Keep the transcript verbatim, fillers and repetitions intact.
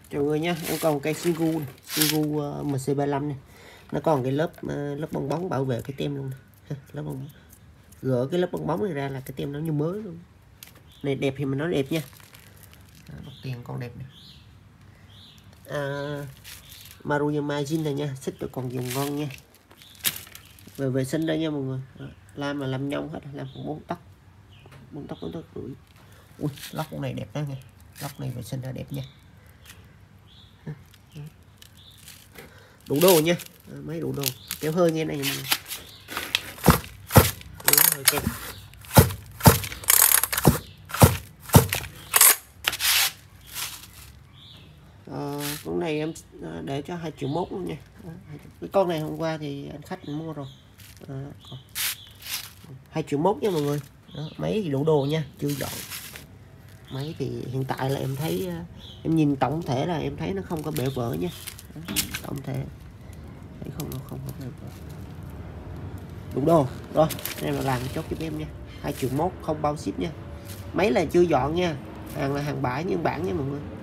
Chào mọi người nha, em còn cây Singu Singu em xê ba lăm này, nó còn cái lớp lớp bong bóng bảo vệ cái tem luôn này. Lớp bong bóng. Gỡ cái lớp bong bóng này ra là cái tem nó như mới luôn. Này đẹp thì mình nói đẹp nha. Bọc tiền con đẹp này. À, Maruyama Jin này nha, xích được còn dùng ngon nha. Về vệ sinh đây nha mọi người. Làm là làm nhông hết, làm còn bốn tóc, bốn tóc bốn tóc rưỡi. Ui, lóc con này đẹp đó nha, lóc này vệ sinh ra đẹp nha. Đủ đồ nha, mấy đủ đồ kéo hơi nghe này hơi kẹp. À, con này em để cho hai triệu mốt luôn nha. Cái con này hôm qua thì anh khách mua rồi. À, hai triệu mốt nha mọi người. Đó, máy thì đủ đồ nha, chưa dọn. Máy thì hiện tại là em thấy, em nhìn tổng thể là em thấy nó không có bể vỡ nha. Đó, tổng thể thấy không không có bể vỡ. Đủ đồ rồi, em là làm chốt giúp em nha, hai triệu mốt không bao ship nha. Máy là chưa dọn nha, hàng là hàng bãi nhưng bản nha mọi người.